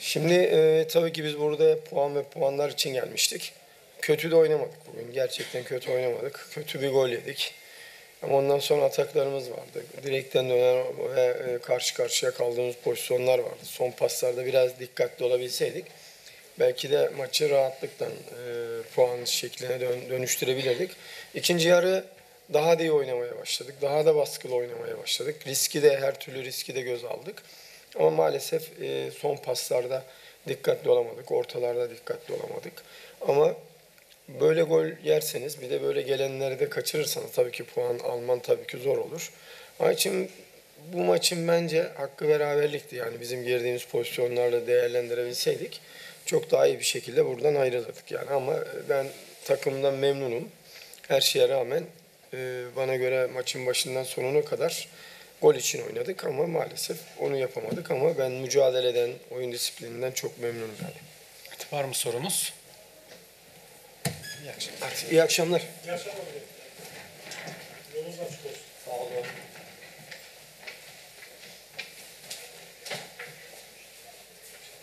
Şimdi tabii ki biz burada puan ve puanlar için gelmiştik. Kötü de oynamadık bugün. Gerçekten kötü oynamadık. Kötü bir gol yedik. Ama ondan sonra ataklarımız vardı. Direkten dönen ve karşı karşıya kaldığımız pozisyonlar vardı. Son paslarda biraz dikkatli olabilseydik belki de maçı rahatlıkla puan şekline dönüştürebilirdik. İkinci yarı daha da iyi oynamaya başladık. Daha da baskılı oynamaya başladık. Her türlü riski de göz aldık. Ama maalesef son paslarda dikkatli olamadık. Ortalarda dikkatli olamadık. Ama böyle gol yerseniz bir de böyle gelenleri de kaçırırsanız tabii ki puan alman tabii ki zor olur. Onun için bu maçın bence hakkı beraberlikti. Yani bizim girdiğimiz pozisyonlarla değerlendirebilseydik çok daha iyi bir şekilde buradan ayrılırdık. Yani ama ben takımdan memnunum. Her şeye rağmen bana göre maçın başından sonuna kadar gol için oynadık ama maalesef onu yapamadık. Ama ben mücadeleden, oyun disiplininden çok memnunum yani. Var mı sorunuz? İyi akşamlar. İyi akşamlar.